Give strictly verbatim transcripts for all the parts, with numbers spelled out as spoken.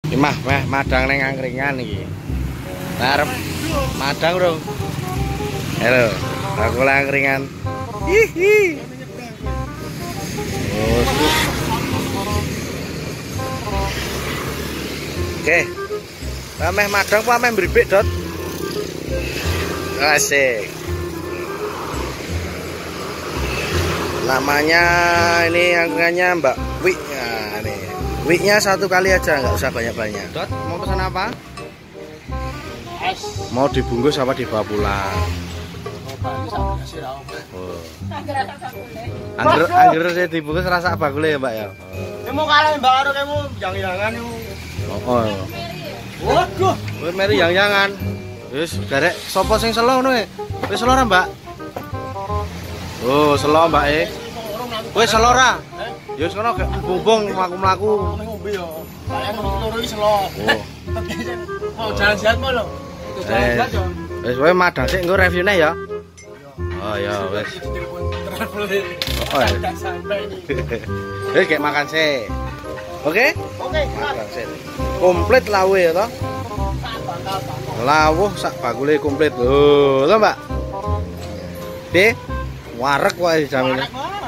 Mah, meh madang neng angkringan iki. Arep madang, Bro. Halo, aku angkringan. Hihi. Oh. Oke. Meh madang apa meh bribik, Dot? Asik. Namanya ini angkringannya Mbak Wi. Nah, nih. Wi-nya satu kali aja, nggak usah banyak-banyak. Dot, mau pesan apa? Es. Mau dibungkus apa dibawa pulang? Oh. Angger angger saya dibungkus rasa apa boleh ya, Mbak ya? Kamu kalah Mbak Aro kamu jangan-jangan yo. Oh. Waduh, Kowe meri yang-jangan. Wis garek sapa sing selo ngono e? Wis selo ra, Mbak? Oh, selo, Mbak e. Kowe selo ra? Ya wis ngono gek bumbung mlaku-mlaku. ngombe yo. Saya loro iki selo. Oh. Mau jalan-jalan mau lho. Jalan-jalan yo. Wis kowe madang sik engko reviewne ya. Oh ya wis. Travel. Oh. Udah sampai ini. Wis gek makan sik. Oke? Oke, Makan sik. Komplit lawe ya toh? Lawuh sak bakule komplit. Lho, lho Mbak. Di wareg wae dijamine.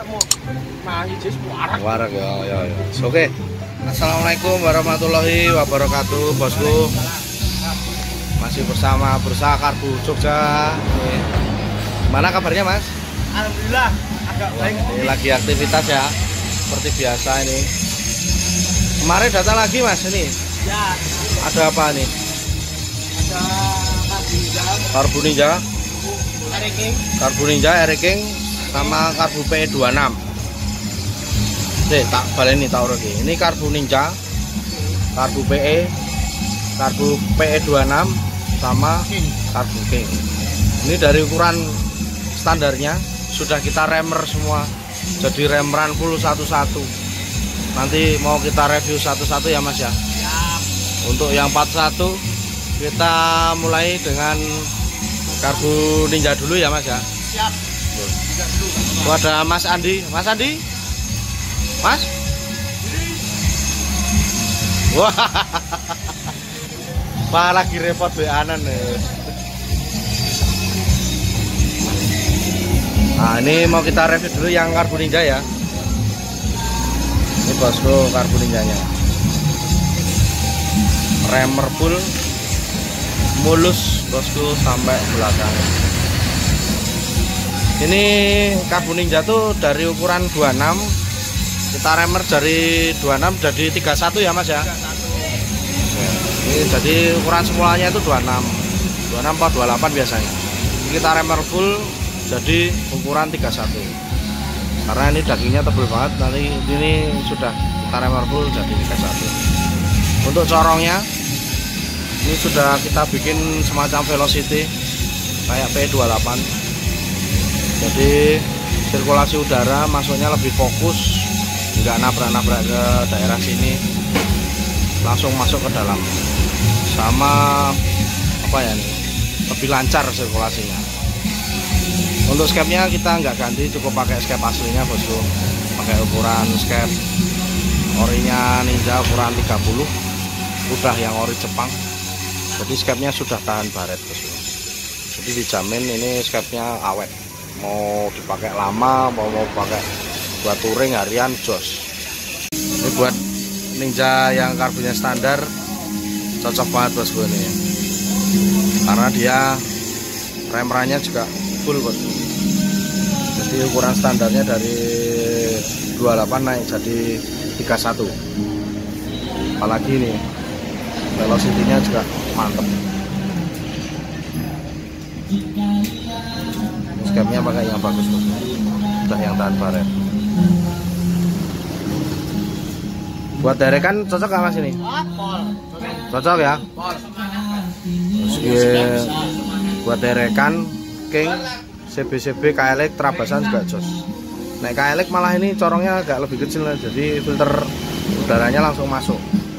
Wareg ya ya ya. Oke. Assalamualaikum warahmatullahi wabarakatuh, bosku. Masih bersama Bursa Karbu Jogja. Gimana kabarnya, Mas? Alhamdulillah agak baik. Ini lagi aktivitas ya. Seperti biasa ini. Kemarin datang lagi, Mas, ini. Ya, Ada apa nih? ada Karbu Ninja, Karbu Ninja, Ereking, Karbu Ninja, Ereking, sama Karbu P E dua puluh enam. Nih, tak baleni tak urut ini. Ini Karbu Ninja, Karbu P E, Karbu P E dua puluh enam, sama Karbu King. Ini dari ukuran standarnya sudah kita remer semua. Jadi remeran full satu-satu. Nanti mau kita review satu-satu ya, Mas ya. Untuk yang empat puluh satu kita mulai dengan Karbu Ninja dulu ya, Mas ya. siap. Tuh ada Mas Andi, Mas Andi, Mas. Wah, Wah lagi repot beanan nih. Nah ini mau kita review dulu yang Karbu Ninja ya. Ini bosku Karbu Ninjanya. Remer full, mulus bosku sampai belakang. Ini Karbu Ninja tuh dari ukuran dua puluh enam, kita remer dari dua puluh enam jadi tiga puluh satu ya, Mas ya. Ini jadi ukuran semulanya itu dua puluh enam, dua puluh enam atau dua puluh delapan biasanya. Ini kita remer full jadi ukuran tiga puluh satu. Karena ini dagingnya tebal banget, nanti ini sudah kita remer full jadi tiga puluh satu. Untuk corongnya ini sudah kita bikin semacam velocity kayak P dua puluh delapan. Jadi sirkulasi udara masuknya lebih fokus, nggak nabrak-nabrak ke daerah sini, langsung masuk ke dalam. Sama apa ya nih, lebih lancar sirkulasinya. Untuk skepnya kita nggak ganti, cukup pakai skep aslinya bosku. Pakai ukuran skep orinya Ninja ukuran tiga puluh, udah yang ori Jepang. Jadi skepnya sudah tahan baret bosku. Jadi dijamin ini skepnya awet. Mau dipakai lama, mau mau pakai buat touring harian jos. Ini buat Ninja yang karbunya standar cocok banget bosku ini. Karena dia remerannya juga full bosku. Jadi ukuran standarnya dari dua puluh delapan naik jadi tiga puluh satu. Apalagi ini velocity-nya juga mantep. Skepnya pakai yang bagus bosku. Udah yang tahan baret. Buat derekan cocok gak Mas ini? Cocok ya? Terus buat derekan King, C B C B, K L X, Trabasan juga jos. Naik K L X malah ini corongnya agak lebih kecil, jadi filter udaranya langsung masuk.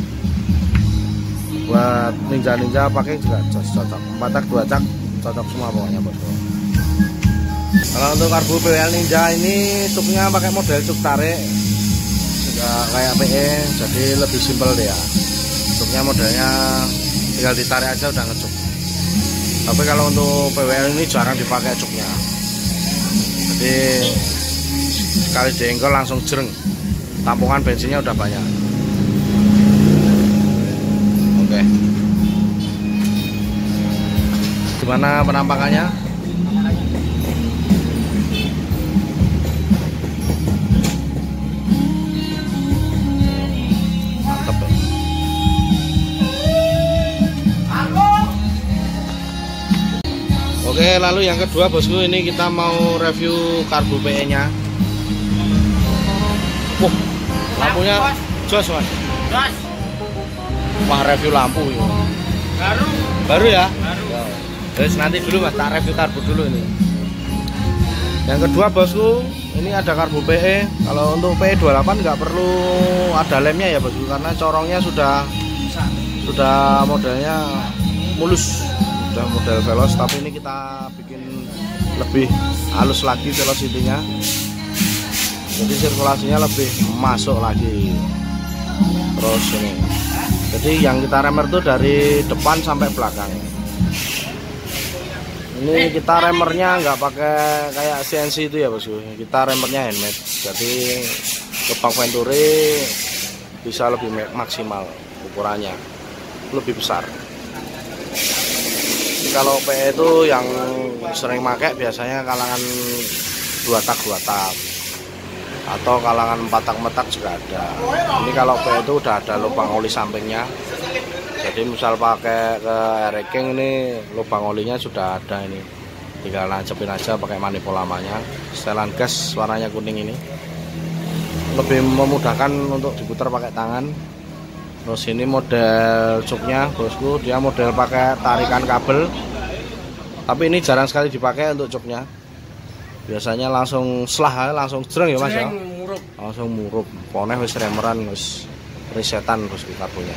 Buat ninja-ninja pakai juga jos, cocok. empat tak dua cak cocok semua pokoknya bosku. Kalau untuk Karbu P L Ninja ini cuknya pakai model cuk tarik, nggak kayak P E, jadi lebih simpel deh ya. Cuknya modelnya tinggal ditarik aja udah ngecuk. Tapi kalau untuk P W L ini jarang dipakai cuknya. Jadi sekali diengkol langsung jereng. Tampungan bensinnya udah banyak. Oke. Gimana penampakannya? Mantap. Oke, lalu yang kedua bosku, ini kita mau review karbu P E nya. Wah, lampunya jos mas. Jos. Wah, review lampu ini. Baru. Baru ya? Baru. Terus nanti dulu mas, tak review karbu dulu ini. Yang kedua bosku, ini ada karbu P E. Kalau untuk P E dua puluh delapan nggak perlu ada lemnya ya bosku, karena corongnya sudah sudah modelnya mulus, sudah model veloz. Tapi ini kita bikin lebih halus lagi velocity-nya. Jadi sirkulasinya lebih masuk lagi. Terus ini, jadi yang kita remer tuh dari depan sampai belakang. Ini kita remernya nggak pakai kayak C N C itu ya bosku. Kita remernya handmade. Jadi lubang venturi bisa lebih maksimal ukurannya, lebih besar. Kalau P E itu yang sering pakai biasanya kalangan dua tak dua tak. Atau kalangan empat tak empat tak juga ada. Ini kalau P E itu udah ada lubang oli sampingnya. Jadi misal pakai ke Ereking ini lubang olinya sudah ada ini. Tinggal nancepin aja pakai manifold lamanya. Setelan gas warnanya kuning ini. Lebih memudahkan untuk diputar pakai tangan. Terus ini model cuknya bosku, dia model pakai tarikan kabel. Tapi ini jarang sekali dipakai untuk cuknya. Biasanya langsung selah, langsung jereng ya mas ya. Langsung murup. Poneh wis remeran, wis resetan bosku karbunya.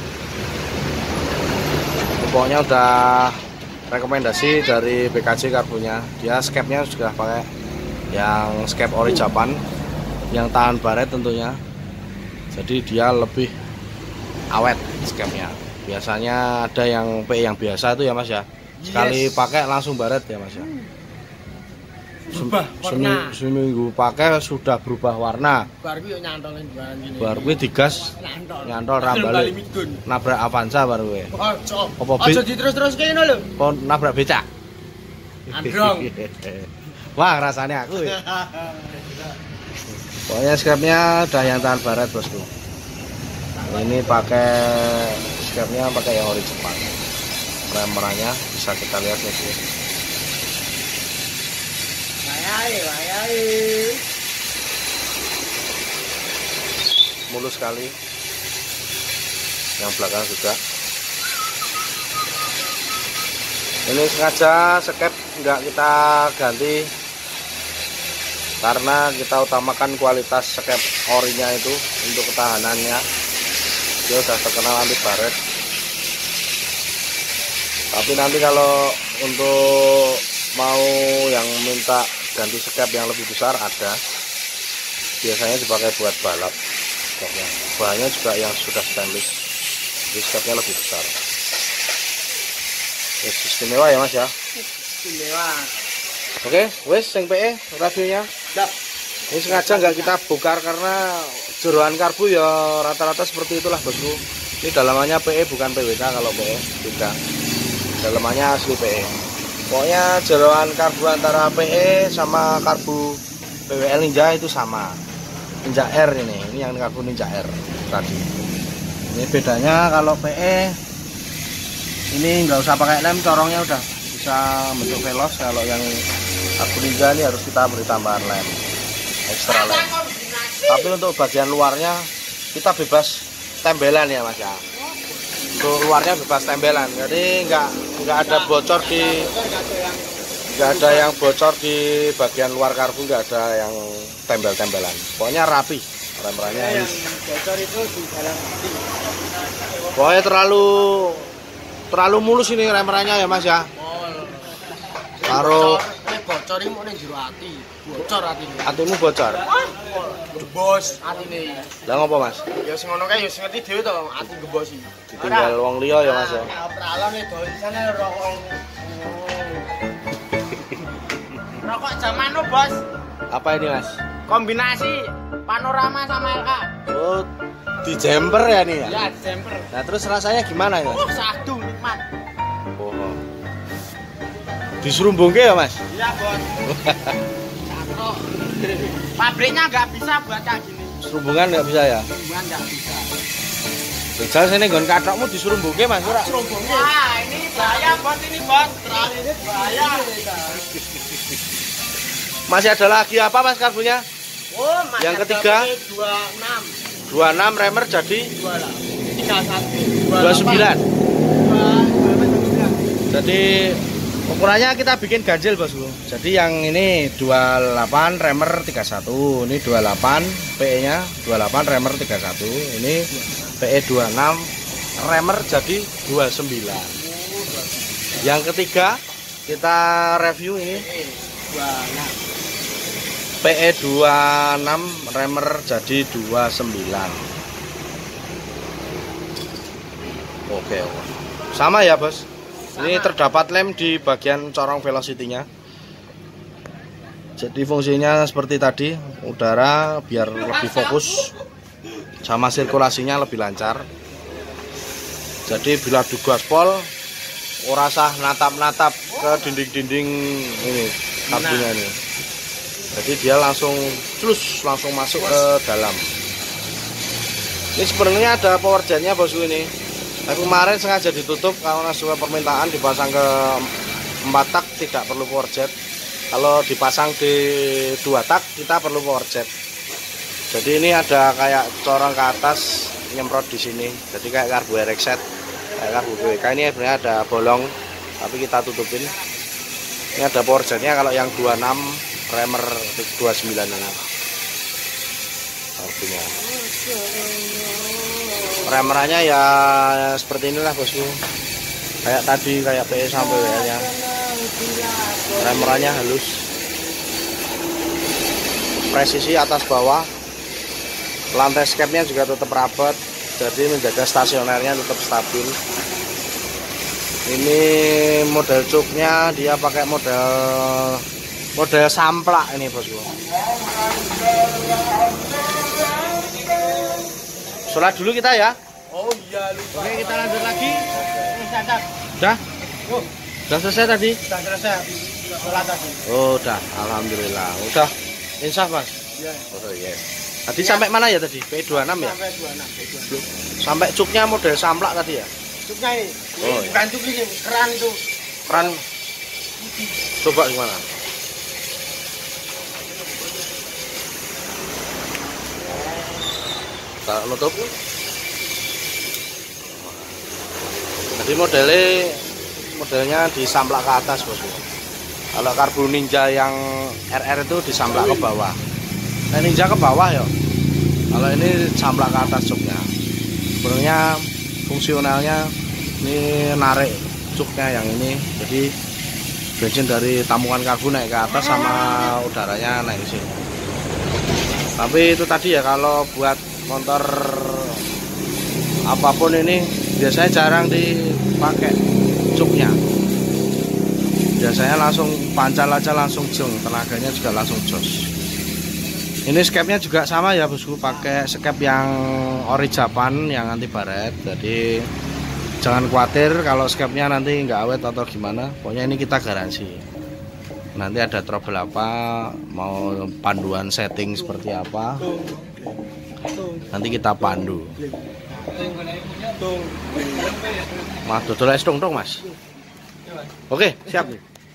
Pokoknya udah rekomendasi dari B K J karbunya. Dia skepnya juga pakai yang skep ori Japan, yang tahan baret tentunya. Jadi dia lebih awet skepnya. Biasanya ada yang P E yang biasa itu ya mas ya. Sekali yes. pakai langsung baret ya mas ya. Berubah warna. Seminggu pakai sudah berubah warna. Baru yuk nyantolin bahan gini. Baru gue digas nyantol rambali. Nabrak Avanza baru gue. Ojo. Apa Ojo diterus-terus kayak gini lho. Oh, nabrak becak. Androng. Wah, rasanya aku ya. Pokoknya skepnya udah yang tahan baret bosku. Ini pakai skepnya pakai yang ori Jepang. Remerannya bisa kita lihat bosku. Wayai, wayai. Mulus sekali. Yang belakang juga. Ini sengaja skep enggak kita ganti karena kita utamakan kualitas skep orinya itu untuk ketahanannya. Dia udah terkenal anti baret. Tapi nanti kalau untuk mau yang minta ganti skep yang lebih besar ada. Biasanya dipakai buat balap. Skepnya. Bahannya juga yang sudah stainless. Jadi skepnya lebih besar. Wes istimewa ya mas ya. Istimewa. Oke, wes yang P E reviewnya. Siap. Ini sengaja nggak kita bongkar karena jeroan karbu ya rata-rata seperti itulah bosku. Ini dalamannya P E bukan P W K kalau P E beda. Dalamannya asli P E. Pokoknya jeroan karbu antara P E sama karbu P W L Ninja itu sama. Ninja R ini, ini yang karbu Ninja R tadi. Ini bedanya kalau P E ini nggak usah pakai lem, corongnya udah bisa bentuk veloz. Kalau yang karbu Ninja ini harus kita beri tambahan lem, ekstra lem. Tapi untuk bagian luarnya kita bebas tembelan ya mas ya. Untuk luarnya bebas tembelan, jadi nggak nggak ada bocor di nggak ada yang bocor di bagian luar karbu, nggak ada yang tembel-tembelan. Pokoknya rapi rem-remnya. Yang bocor itu di dalam. Pokoknya terlalu terlalu mulus ini rem-remnya ya mas ya. Karo nek bocor iki mau ning jero ati. Bocor atine. atimu bocor. Gebos atine. Lah ngopo Mas? Ya sing ngono kae ya sing ngerti dhewe to ati gebos iki. Ditinggal wong liya ya Mas ya. Pralone do isane rokok. Rokok zaman no, Bos. Apa ini Mas? Kombinasi panorama sama L K. Oh, di jemper ya nih ya? Ya, jemper. Nah terus rasanya gimana ya? Oh, sadu nikmat. Oh. Diserumbungke ya Mas? Iya, Bos. Satu. Pabriknya nggak bisa buat kayak gini. Serumbungan nggak bisa ya? Serumbungan nggak bisa. Misal sini nggon kathokmu diserumbungke Mas ora? Serumbungnya. Wah, ini bahaya Bos, ini Bos. Ini bahaya. Masih ada lagi apa Mas karbunya? Oh, Mas. Yang ketiga dua puluh enam. dua puluh enam remer jadi tiga puluh satu. dua puluh sembilan. Jadi ukurannya kita bikin ganjil Bosku. Jadi yang ini dua puluh delapan remer tiga puluh satu, ini dua puluh delapan P E-nya dua puluh delapan remer tiga puluh satu, ini P E dua puluh enam remer jadi dua puluh sembilan. Yang ketiga kita review ini P E dua puluh enam remer jadi dua puluh sembilan. Oke, sama ya Bos. Ini terdapat lem di bagian corong velocity-nya. Jadi fungsinya seperti tadi, udara biar lebih fokus sama sirkulasinya lebih lancar. Jadi bila digaspol ora usah natap-natap ke dinding-dinding ini karbunya ini. Jadi dia langsung terus langsung masuk ke dalam. Ini sebenarnya ada power jet-nya Bosku ini. Tapi kemarin sengaja ditutup karena sesuai permintaan dipasang ke empat tak tidak perlu power jet. Kalau dipasang di dua tak kita perlu power jet. Jadi ini ada kayak corong ke atas nyemprot di sini. Jadi kayak karbu R X Z, kayak karbu B W K ini sebenarnya ada bolong, tapi kita tutupin. Ini ada power jetnya kalau yang dua puluh enam remer dua puluh sembilan ini. Karbunya. Remerannya ya seperti inilah Bosku. Kayak tadi kayak P E sampai W L-nya. Remerannya halus. Presisi atas bawah. Lantai skepnya juga tetap rapat. Jadi menjaga stasionernya tetap stabil. Ini model cuknya dia pakai model model samplak ini Bosku. Sholat dulu kita ya. Oh iya lupa. Oke kita lanjut lagi. Udah. Udah? Oh, udah selesai tadi? Udah selesai. Sholat tadi. Oh udah, alhamdulillah. Udah insaf Mas? Iya. Oh iya. Tadi ya. Sampai mana ya tadi? P E dua puluh enam ya? Sampai dua puluh enam. Sampai cuknya model samplak tadi ya? Cuknya ini. Oh, ini bukan cuk ini, keran itu. Keran. Coba gimana? Kita nutup. Jadi modelnya modelnya disamplak ke atas Bosku. Kalau karbu Ninja yang R R itu disamplak ke bawah. Nah Ninja ke bawah ya. Kalau ini samplak ke atas cuknya. Sebenarnya fungsionalnya ini narik cuknya yang ini. Jadi bensin dari tampungan karbu naik ke atas sama udaranya naik ke sini. Tapi itu tadi ya kalau buat motor apapun ini biasanya jarang dipakai cuknya. Biasanya langsung pancal aja langsung jeng, tenaganya juga langsung jos. Ini skepnya juga sama ya Bosku, pakai skep yang ori Japan yang anti baret. Jadi jangan khawatir kalau skepnya nanti nggak awet atau gimana. Pokoknya ini kita garansi. Nanti ada trouble apa, mau panduan setting seperti apa, nanti kita pandu. Mas dodol es dong dong Mas. Oke siap.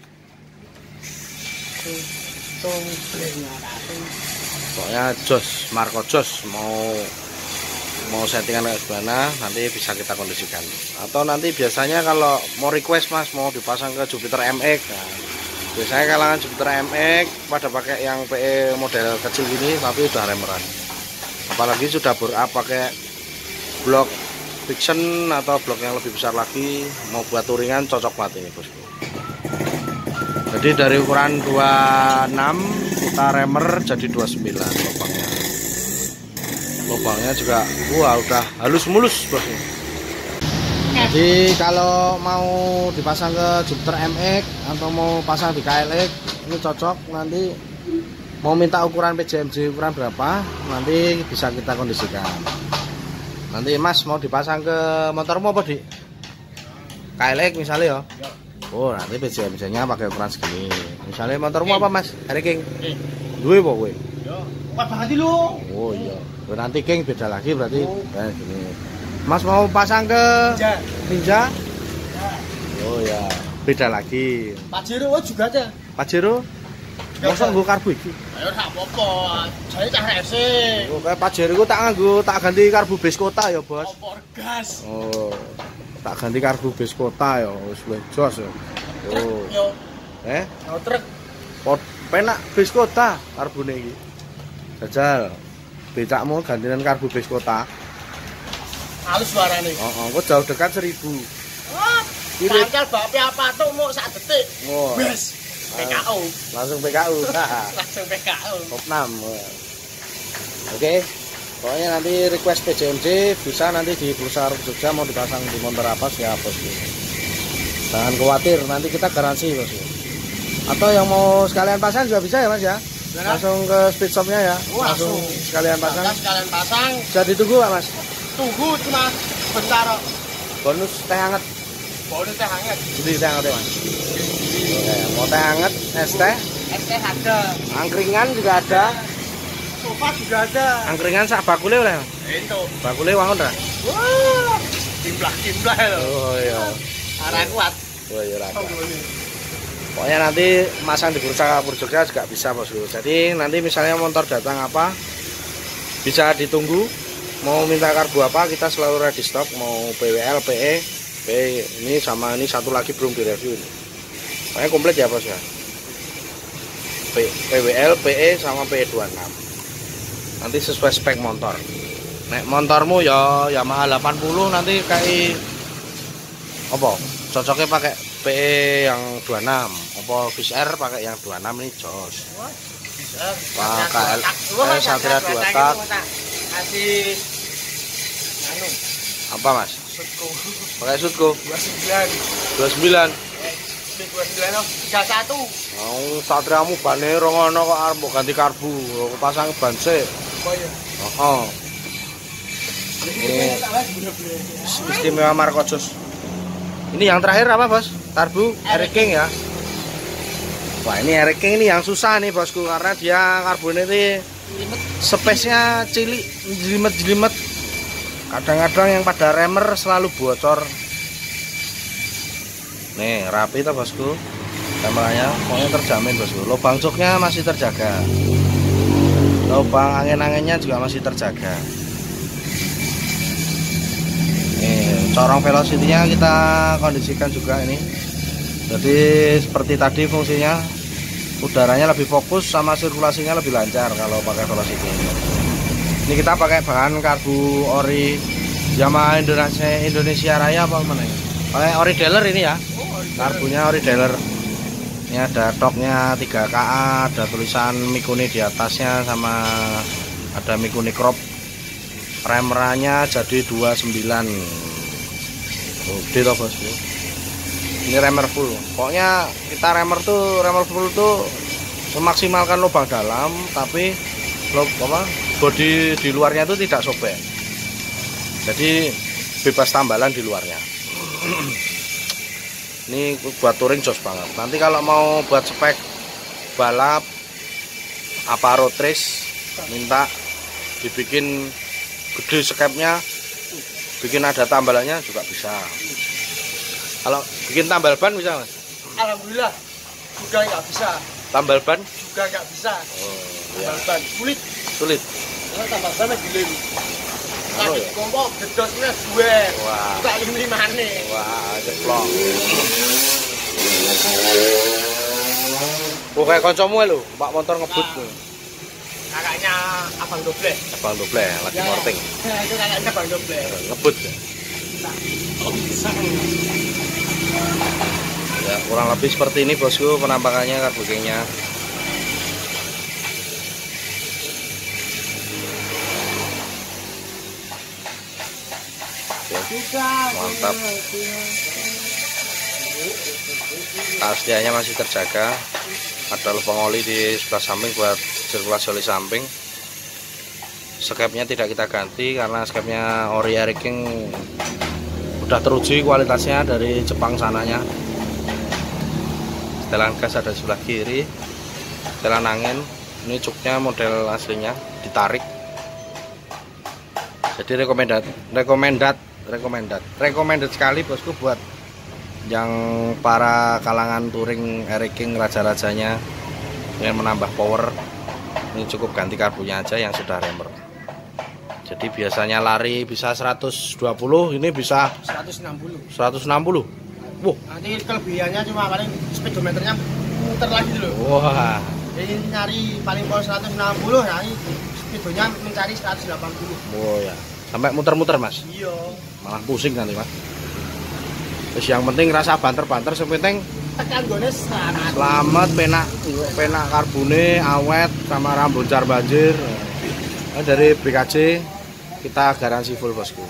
Pokoknya jos, Marco Jos mau mau settingan kayak gimana nanti bisa kita kondisikan. Atau nanti biasanya kalau mau request Mas mau dipasang ke Jupiter M X, nah, biasanya kalangan Jupiter M X pada pakai yang P E model kecil gini tapi udah remeran. Apalagi sudah bore up pakai blok fiction atau blok yang lebih besar lagi, mau buat touringan cocok banget ini Bosku. Jadi dari ukuran dua puluh enam kita remer jadi dua puluh sembilan lubangnya. Lubangnya juga wah udah halus mulus bosku. Jadi kalau mau dipasang ke Jupiter M X atau mau pasang di K L X ini cocok, nanti mau minta ukuran P J M J ukuran berapa nanti bisa kita kondisikan. Nanti Mas mau dipasang ke motormu apa di K L X misalnya ya? Oh nanti P J M J nya pakai ukuran segini. Misalnya motormu apa Mas? Hari King? Dua apa gue? Kuat banget lu. Oh iya. Nanti King beda lagi berarti kayak gini. Mas mau pasang ke Ninja. Ninja? Oh ya, beda lagi. Pajero juga ada. Pajero? Masa nggo karbu iki? Ayo gak apa-apa. Saya cah rese. Oh, kayak Pajero ku tak nganggo tak ganti karbu base kota ya, Bos. Kompor gas. Oh. Tak ganti karbu base kota ya, wis luwih jos ya. Oh. Yo. Eh? Yo truk. Pot penak base kota karbune iki. Jajal. Becakmu gantian karbu base kota. Halus suarane. Heeh, kok jauh dekat seribu. Wah, Irit. pancel bape apa tuh mau sak detik. Oh. Wes. P K O. Langsung P K U. Langsung P K O. Top enam. Oke. Pokoknya nanti request P J M J bisa nanti di Pulsar Jogja mau dipasang di motor apa ya Bosku. Jangan khawatir, nanti kita garansi Bosku. Atau yang mau sekalian pasang juga bisa ya Mas ya? Langsung ke speed shopnya ya. Langsung sekalian pasang. Sekalian pasang. Bisa ditunggu Pak Mas? Tunggu cuma bentar. Bonus teh hangat. Bonus teh hangat. Jadi teh hangat ya Mas. Oke, mau teh hangat, es teh. Es teh ada. Angkringan juga ada. Sofa juga ada. Angkringan sak bakule oleh. Itu. Bakule wangun ora? Wah. Jimlah-jimlah lho. Oh iya. Arah kuat. Oh iya lah. Pokoknya nanti masang di Bursa Jogja juga bisa Bosku. Jadi nanti misalnya motor datang apa bisa ditunggu. Mau minta karbu apa kita selalu ready stock. Mau P W L, P E, P E ini sama ini satu lagi belum direview ini. Pokoknya komplit ya Bos ya. P W L, P E sama P E dua puluh enam. Nanti sesuai spek motor. Nek motormu ya Yamaha delapan puluh nanti kayak apa? Cocoknya pakai P E yang dua puluh enam. Apa Fish R pakai yang dua puluh enam ini jos. Pakai L Satria dua tak. Kasih anu apa Mas? Sutko. Pakai Sutko dua puluh sembilan. dua puluh sembilan. dua puluh sembilan oh, tiga puluh satu. Mau Satriamu bane rongono kok arep ganti karbu, aku pasang ban sik. Oh iya. Heeh. Ini istimewa Marco Jos. Ini yang terakhir apa Bos? Karbu Eric King ya. Wah ini Eric King ini yang susah nih Bosku karena dia karbonnya ini space-nya cilik, jelimet-jelimet. Kadang-kadang yang pada remer selalu bocor. Nih rapi tuh Bosku. Kameranya pokoknya terjamin Bosku. Lubang joknya masih terjaga. Lubang angin-anginnya juga masih terjaga. Nih corong velocity-nya kita kondisikan juga ini. Jadi seperti tadi fungsinya udaranya lebih fokus sama sirkulasinya lebih lancar kalau pakai velocity. Ini kita pakai bahan karbu ori Yamaha Indonesia Indonesia Raya apa mana ya? Pakai ori dealer ini ya. Karbunya ori dealer. Ini ada toknya tiga K A, ada tulisan Mikuni di atasnya sama ada Mikuni crop. Remeranya jadi dua puluh sembilan. Gede toh Bosku. Ini remer full. Pokoknya kita remer tuh remer full tuh memaksimalkan lubang dalam tapi lo apa bodi di luarnya itu tidak sobek. Jadi bebas tambalan di luarnya. Ini buat touring jos banget. Nanti kalau mau buat spek balap apa road race minta dibikin gede skepnya, bikin ada tambalannya juga bisa. Kalau bikin tambal ban bisa Mas? Alhamdulillah juga nggak bisa. Tambal ban? Juga nggak bisa. Oh, tambal iya. Ban sulit. Sulit. Kalau tambal ban lagi lem. Kalau ya? Kompok gedosnya dua. Wah. Tak lima lima nih. Wah, jeplok. Oh kayak koncomu lho, Pak motor ngebut tuh. Kakaknya Abang Doble. Abang Doble lagi ya, morting. Ya, itu kakaknya Abang Doble. Ngebut. Oh bisa. Ya, Kurang lebih seperti ini bosku penampakannya karbukingnya. Mantap. Keasliannya masih terjaga. Ada lubang oli di sebelah samping buat sirkulasi oli samping. Skepnya tidak kita ganti karena skepnya ori Air King udah teruji kualitasnya dari Jepang sananya. Setelan gas ada di sebelah kiri. Setelan angin, ini cuknya model aslinya ditarik. Jadi rekomendat, rekomendat, rekomendat, rekomendat sekali bosku buat yang para kalangan touring Air King raja-rajanya yang menambah power. Ini cukup ganti karbunya aja yang sudah remer. Jadi biasanya lari bisa seratus dua puluh, ini bisa seratus enam puluh. seratus enam puluh. Wah, Nanti kelebihannya cuma paling speedometernya muter lagi dulu. wah. Jadi nyari paling pol seratus enam puluh, nah ini speedonya mencari seratus delapan puluh. Oh ya, sampai muter-muter mas. Iya. Malah pusing nanti mas. Terus yang penting rasa banter-banter, yang penting Tekan gone selamat. selamat, penak, penak karbune, awet, sama rambuncar banjir. Nah, dari B K C kita garansi full bosku.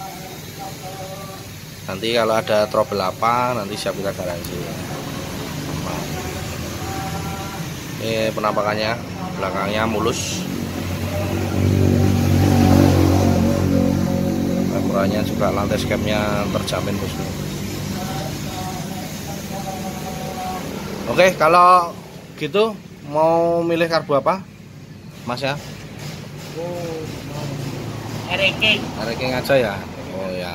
Nanti kalau ada trouble apa, nanti siap kita garansi. Nah, ini penampakannya, belakangnya mulus. Ukurannya juga lantai skepnya terjamin bosku. Oke, kalau gitu mau milih karbu apa, Mas ya? Oh, Air King. Air King aja ya. Oh ya.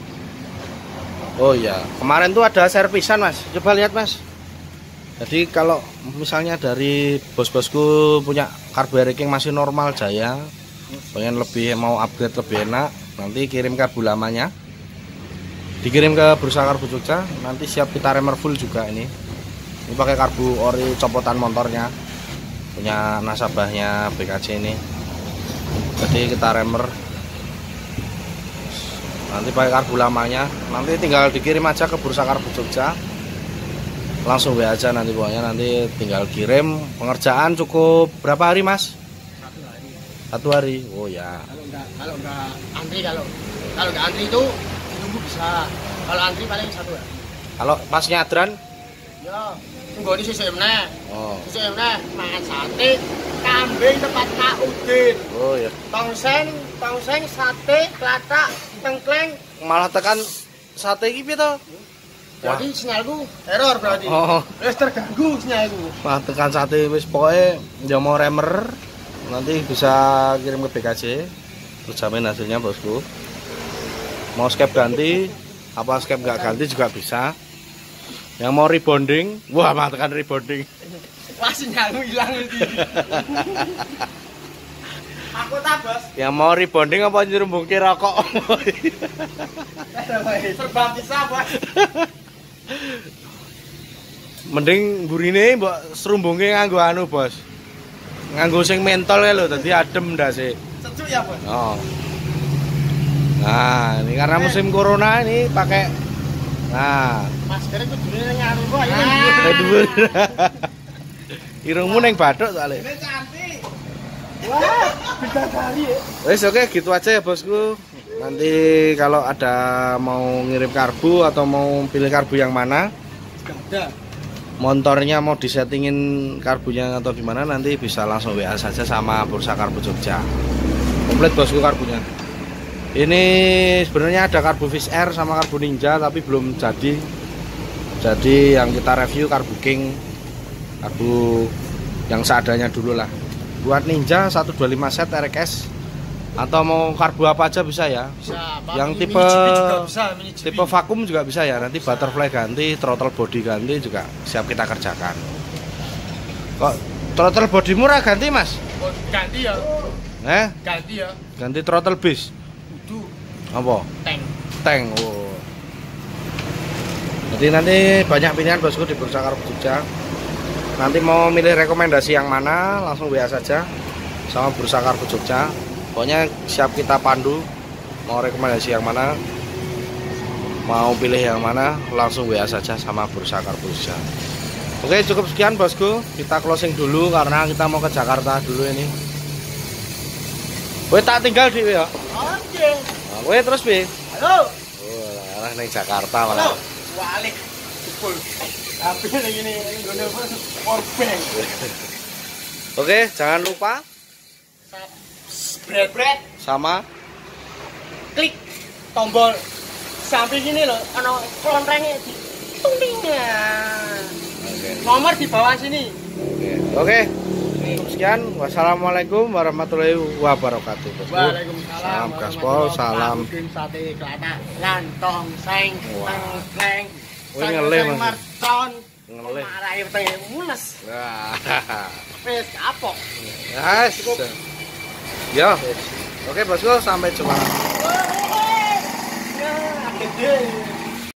Oh ya. Kemarin tuh ada servisan Mas. Coba lihat Mas. Jadi kalau misalnya dari bos-bosku punya karbu Air King masih normal jaya, pengen lebih mau upgrade lebih enak, nanti kirim karbu lamanya. Dikirim ke Bursa Karbu Jogja, nanti siap kita remer full juga ini. Ini pakai karbu ori copotan motornya, punya nasabahnya B K C ini. Jadi kita remer, nanti pakai karbu lamanya, nanti tinggal dikirim aja ke Bursa Karbu Jogja, langsung W A aja nanti pokoknya, nanti tinggal kirim. Pengerjaan cukup berapa hari Mas? Satu hari. Satu hari. Oh ya. Kalau enggak kalau enggak antri kalau kalau enggak antri itu ditunggu bisa. Kalau antri paling satu hari. Kalau pas nyadran? Ya, tunggu di sisi meneh. Oh. Sisi meneh makan sate, kambing tempat Kak Udin. Oh ya. Tongseng, tongseng sate, klatak, tengkleng. Malah tekan sate iki piye to? Jadi sinyalku error berarti. Oh. Wis terganggu sinyalku. Malah tekan sate wis pokoke ya mau remer, nanti bisa kirim ke B K C. Terjamin hasilnya bosku. Mau skep ganti, apa skep nggak ganti juga bisa. Yang mau rebonding, wah malah tekan rebonding. Wah sinyalmu hilang iki. Aku tak bos. Yang mau rebonding apa nyerumbungke rokok? Serba bisa bos. Mending burine mbok serumbunge nganggo anu bos. Nganggo sing mentol ya lho, dadi adem ndase. Sejuk ya bos. Oh. Nah, ini karena musim corona ini pakai. Nah, Masker itu dulu ngaruh kok ya. kayak dhuwur. Irungmu ning bathuk soalnya. Ini cantik. Wah, beda kali ya. Wes oke gitu aja ya bosku. Nanti kalau ada mau ngirim karbu atau mau pilih karbu yang mana, Ada. motornya mau disettingin karbunya atau gimana, nanti bisa langsung W A saja sama Bursa Karbu Jogja. Komplit bosku karbunya. Ini sebenarnya ada karbu Fish Air sama karbu Ninja tapi belum jadi. Jadi yang kita review karbu King, karbu yang seadanya dulu lah. Buat Ninja seratus dua puluh lima set R X S atau mau karbu apa aja bisa ya. Bisa. Yang Mini tipe G P juga bisa, mini G P. tipe vakum juga bisa ya. Nanti butterfly ganti, throttle body ganti juga siap kita kerjakan. Kok throttle body murah ganti Mas? Oh, ganti ya. Eh, Ganti ya. ganti throttle base. Kudu Apa? tank. Tank. Oh. Jadi nanti banyak pilihan bosku di Bursa Karbu Jogja. Nanti mau milih rekomendasi yang mana, langsung W A saja sama Bursa Karbu Jogja. Pokoknya siap kita pandu. Mau rekomendasi yang mana, Mau pilih yang mana langsung W A saja sama Bursa Karbusja. Oke, cukup sekian bosku, kita closing dulu karena kita mau ke Jakarta dulu ini. Kowe tak tinggal di ya. Oke. Nah, kowe terus Bi. Halo. Oh, arah ning Jakarta malah. Walik. Jebul. Tapi lagi ini ngene powerbank. Oke, jangan lupa Spread-spread sama klik tombol samping ini loh, ana klontengnya di tungtingnya. Oke. Nomor di bawah sini. Oke. Oke. Cukup sekian. Wassalamualaikum warahmatullahi wabarakatuh. Bosku. Waalaikumsalam. Salam gaspol, salam. Bikin sate kelata, lantong, seng, Wah. tengkleng. Wih, ngelih, Mas. Mercon. Ngelih. Marahi wetenge mules. Wah. Wis kapok. Yes. Ya. Oke, bosku, sampai jumpa. Ya, gede.